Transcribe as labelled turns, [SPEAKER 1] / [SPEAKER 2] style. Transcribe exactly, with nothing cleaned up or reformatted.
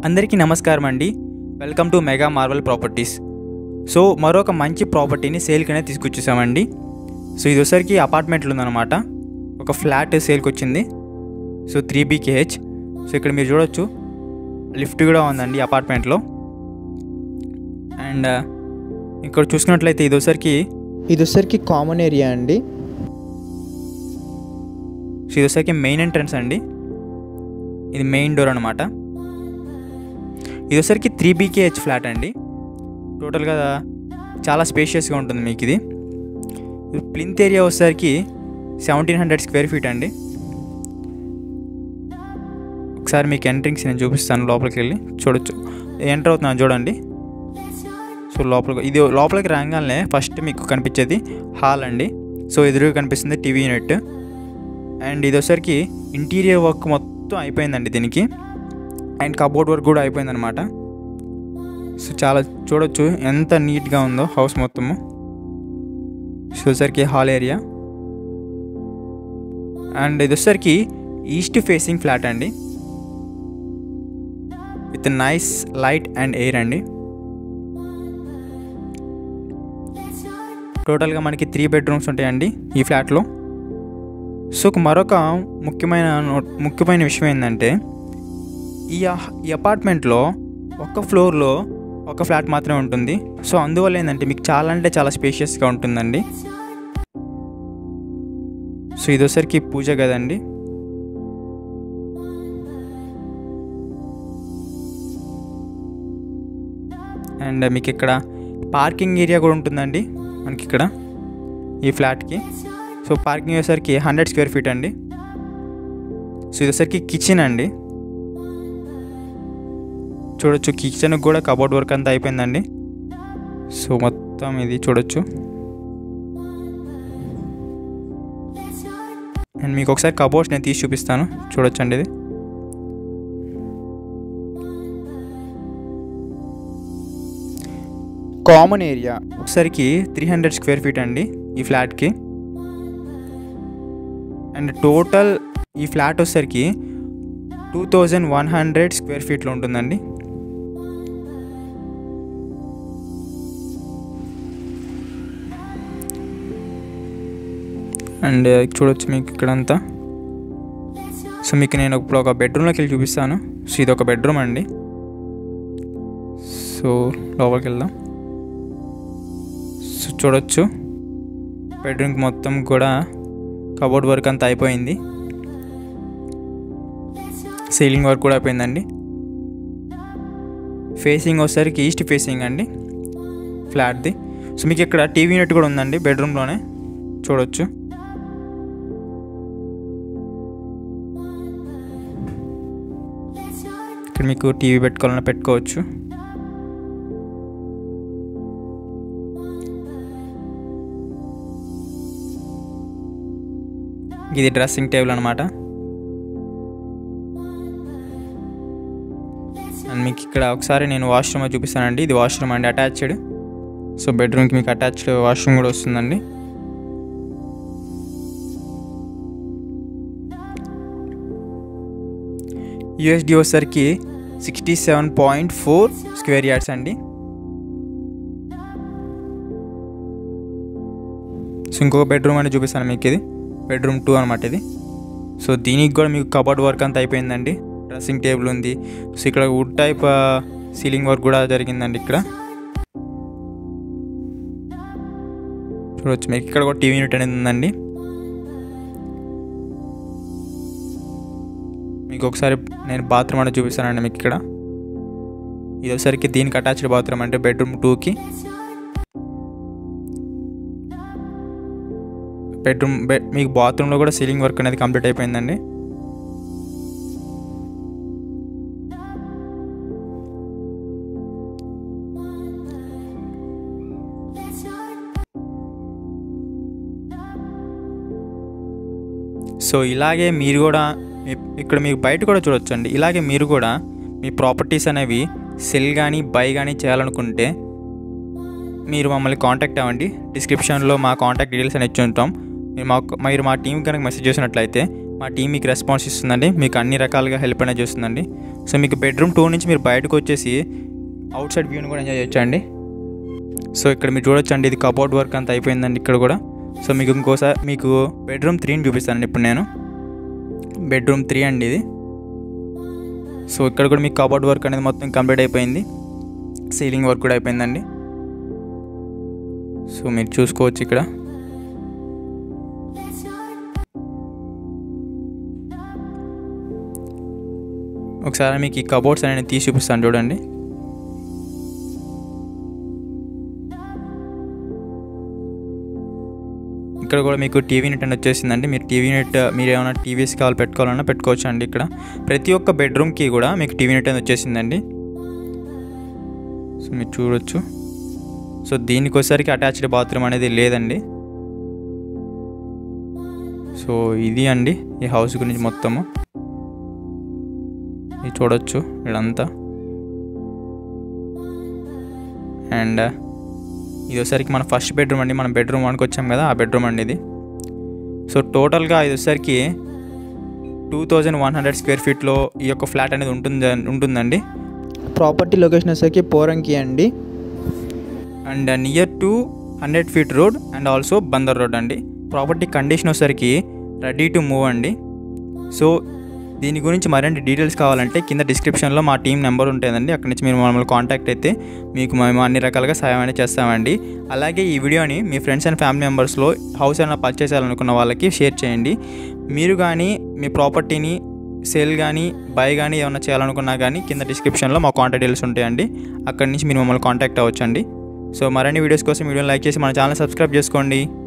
[SPEAKER 1] అందరికీ నమస్కారం అండి. Welcome to Mega Marvel properties. So మరొక మంచి ప్రాపర్టీని సేల్కి అనేది తీసుకొచ్చేసామండి. సో ఇది ఒకసారికి అపార్ట్మెంట్లు ఉందన్నమాట. ఒక ఫ్లాట్ సేల్కి వచ్చింది. So three బీకేహెచ్. సో ఇక్కడ మీరు చూడొచ్చు లిఫ్ట్ కూడా ఉందండి అపార్ట్మెంట్లో. అండ్ ఇక్కడ చూసుకున్నట్లయితే ఇది ఒకసారికి
[SPEAKER 2] ఇది వచ్చరికి కామన్ ఏరియా అండి.
[SPEAKER 1] సో ఇది ఒకసారికి మెయిన్ ఎంట్రన్స్ అండి. ఇది మెయిన్ డోర్ అనమాట. ఇది వచ్చరికి త్రీ బీకేహెచ్ ఫ్లాట్ అండి. టోటల్గా చాలా స్పేషియస్గా ఉంటుంది మీకు. ఇది ప్లింత్ ఏరియా వచ్చేసరికి సెవెంటీన్ హండ్రెడ్ స్క్వేర్ ఫీట్ అండి. ఒకసారి మీకు ఎంట్రింగ్స్ నేను చూపిస్తాను. లోపలికి వెళ్ళి చూడొచ్చు. ఎంటర్ అవుతున్నాను చూడండి. సో లోపలికి ఇది లోపలికి రాగానే ఫస్ట్ మీకు కనిపించేది హాల్ అండి. సో ఎదురుగా కనిపిస్తుంది టీవీ యూనిట్. అండ్ ఇది వచ్చరికి ఇంటీరియర్ వర్క్ మొత్తం అయిపోయిందండి దీనికి. అండ్ కబోర్డ్ వర్క్ కూడా అయిపోయిందనమాట. సో చాలా చూడొచ్చు ఎంత నీట్గా ఉందో హౌస్ మొత్తము. సో వచ్చరికి హాల్ ఏరియా. అండ్ ఇది వచ్చరికి ఈస్ట్ ఫేసింగ్ ఫ్లాట్ అండి, with nice light and air అండి. టోటల్గా మనకి త్రీ బెడ్రూమ్స్ ఉంటాయండి ఈ ఫ్లాట్లో. సో మరొక ముఖ్యమైన ముఖ్యమైన విషయం ఏంటంటే ఈ ఈ అపార్ట్మెంట్లో ఒక్క ఫ్లోర్లో ఒక ఫ్లాట్ మాత్రమే ఉంటుంది. సో అందువల్ల ఏంటంటే మీకు చాలా అంటే చాలా స్పేషియస్గా ఉంటుందండి. సో ఇది ఒకసారికి పూజ కదండి. అండ్ మీకు ఇక్కడ పార్కింగ్ ఏరియా కూడా ఉంటుందండి మనకి ఇక్కడ ఈ ఫ్లాట్కి. సో పార్కింగ్ వచ్చేసరికి హండ్రెడ్ స్క్వేర్ ఫీట్ అండి. సో ఇది వచ్చరికి కిచెన్ అండి. చూడొచ్చు కిచెన్కి కూడా కబోర్డ్ వర్క్ అంతా అయిపోయిందండి. సో మొత్తం ఇది చూడొచ్చు. అండ్ మీకు ఒకసారి కబోర్డ్స్ నేను తీసి చూపిస్తాను చూడొచ్చండి. ఇది
[SPEAKER 2] కామన్ ఏరియా
[SPEAKER 1] ఒకసారికి త్రీ హండ్రెడ్ స్క్వేర్ ఫీట్ అండి ఈ ఫ్లాట్కి. అండ్ టోటల్ ఈ ఫ్లాట్ వచ్చేసరికి two thousand one hundred square ఫీట్లో ఉంటుందండి. అండ్ చూడొచ్చు మీకు ఇక్కడంతా. సో మీకు నేను ఇప్పుడు ఒక బెడ్రూమ్లోకి వెళ్ళి చూపిస్తాను. సో ఇది ఒక బెడ్రూమ్ అండి. సో లోపలికి వెళ్దాం. సో చూడొచ్చు బెడ్రూమ్కి మొత్తం కూడా కబోర్డ్ వర్క్ అంతా అయిపోయింది. సీలింగ్ వర్క్ కూడా అయిపోయిందండి. ఫేసింగ్ వచ్చేసరికి ఈస్ట్ ఫేసింగ్ అండి ఫ్లాట్ది. సో మీకు ఇక్కడ టీవీ యూనిట్ కూడా ఉందండి బెడ్రూమ్లోనే చూడొచ్చు. ఇక్కడ మీకు టీవీ పెట్టుకోవాలన్నా పెట్టుకోవచ్చు. ఇది డ్రెస్సింగ్ టేబుల్ అనమాట. అండ్ మీకు ఇక్కడ ఒకసారి నేను వాష్రూమ్ చూపిస్తానండి. ఇది వాష్రూమ్ అండి, అటాచ్డ్. సో బెడ్రూమ్కి మీకు అటాచ్డ్ వాష్రూమ్ కూడా వస్తుందండి. యూఎస్డి వచ్చేసరికి sixty seven point four square yards అండి. సో ఇంకొక బెడ్రూమ్ అని చూపిస్తాను మీకు. ఇది బెడ్రూమ్ టూ అనమాట ఇది. సో దీనికి కూడా మీకు కబోర్డ్ వర్క్ అంతా అయిపోయిందండి. డ్రెస్సింగ్ టేబుల్ ఉంది. సో ఇక్కడ వుడ్ టైప్ సీలింగ్ వర్క్ కూడా జరిగిందండి ఇక్కడ చూడవచ్చు మీకు. ఇక్కడ కూడా టీవీ యూనిట్ అనేది ఉందండి. మీకు ఒకసారి నేను బాత్రూమ్ అనేది చూపిస్తానండి మీకు ఇక్కడ. ఇది ఒకసారికి దీనికి అటాచ్డ్ బాత్రూమ్ అంటే బెడ్రూమ్ టూకి. బెడ్రూమ్ బెడ్ మీకు బాత్రూంలో కూడా సీలింగ్ వర్క్ అనేది కంప్లీట్ అయిపోయిందండి. సో ఇలాగే మీరు కూడా ఇక్కడ మీకు బయట కూడా చూడొచ్చండి. ఇలాగే మీరు కూడా మీ ప్రాపర్టీస్ అనేవి సెల్ కానీ బై కానీ చేయాలనుకుంటే మీరు మమ్మల్ని కాంటాక్ట్ అవ్వండి. డిస్క్రిప్షన్లో మా కాంటాక్ట్ డీటెయిల్స్ అని ఇచ్చి ఉంటాం. మీరు మా మీరు మా టీం కనుక మెసేజ్ చేసినట్లయితే మా టీం మీకు రెస్పాన్స్ ఇస్తుందండి, మీకు అన్ని రకాలుగా హెల్ప్ అనేది చేస్తుందండి. సో మీకు బెడ్రూమ్ టూ నుంచి మీరు బయటకు వచ్చేసి అవుట్ సైడ్ వ్యూని కూడా ఎంజాయ్ చేయొచ్చండి. సో ఇక్కడ మీరు చూడొచ్చండి, ఇది కబోర్డ్ వర్క్ అంతా అయిపోయిందండి ఇక్కడ కూడా. సో మీకు ఇంకోసారి మీకు బెడ్రూమ్ త్రీని చూపిస్తానండి ఇప్పుడు నేను. బెడ్రూమ్ త్రీ అండి ఇది. సో ఇక్కడ కూడా మీకు కబోర్డ్ వర్క్ అనేది మొత్తం కంప్లీట్ అయిపోయింది, సీలింగ్ వర్క్ కూడా అయిపోయిందండి. సో మీరు చూసుకోవచ్చు ఇక్కడ. ఒకసారి మీకు ఈ కబోర్డ్స్ అనేది తీసి చూపిస్తాను చూడండి. ఇక్కడ కూడా మీకు టీవీ నెట్ అని వచ్చేసిందండి. మీరు టీవీ నెట్ మీరు ఏమైనా టీవీస్ కావాలి పెట్టుకోవాలన్నా పెట్టుకోవచ్చు అండి. ఇక్కడ ప్రతి ఒక్క బెడ్రూమ్కి కూడా మీకు టీవీ నెట్ అనేది వచ్చేసిందండి. సో మీరు చూడొచ్చు. సో దీనికి వచ్చేసరికి అటాచ్డ్ బాత్రూమ్ అనేది లేదండి. సో ఇది అండి ఈ హౌస్ గురించి మొత్తము ఇది చూడొచ్చు ఇదంతా. అండ్ ఇది వచ్చేసరికి మన ఫస్ట్ బెడ్రూమ్ అండి. మనం బెడ్రూమ్ వన్కి వచ్చాం కదా, ఆ బెడ్రూమ్ అండి ఇది. సో టోటల్గా ఇది వచ్చేసరికి two thousand one hundred square ఫీట్లో ఈ యొక్క ఫ్లాట్ అనేది ఉంటుంది ఉంటుందండి.
[SPEAKER 2] ప్రాపర్టీ లొకేషన్ వచ్చేసరికి పోరంకి అండి.
[SPEAKER 1] And near to hundred feet road and also Bandar road అండి. ప్రాపర్టీ కండిషన్ వచ్చేసరికి రెడీ టు మూవ్ అండి. సో దీని గురించి మరిన్ని డీటెయిల్స్ కావాలంటే కింద డిస్క్రిప్షన్లో మా టీం నెంబర్ ఉంటుందండి, అక్కడి నుంచి మీరు మమ్మల్ని కాంటాక్ట్ అయితే మీకు మేము అన్ని రకాలుగా సహాయం అనేది చేస్తామండి. అలాగే ఈ వీడియోని మీ ఫ్రెండ్స్ అండ్ ఫ్యామిలీ మెంబర్స్లో హౌస్ అయినా పర్చేస్ చేయాలనుకున్న వాళ్ళకి షేర్ చేయండి. మీరు కానీ మీ ప్రాపర్టీని సేల్ కానీ బై కానీ ఏమైనా చేయాలనుకున్నా కానీ కింద డిస్క్రిప్షన్లో మా కాంటాక్ట్ డీటెయిల్స్ ఉంటాయండి, అక్కడి నుంచి మీరు మమ్మల్ని కాంటాక్ట్ అవ్వచ్చండి. సో మరిన్ని వీడియోస్ కోసం వీడియోని లైక్ చేసి మన ఛానల్ సబ్స్క్రైబ్ చేసుకోండి.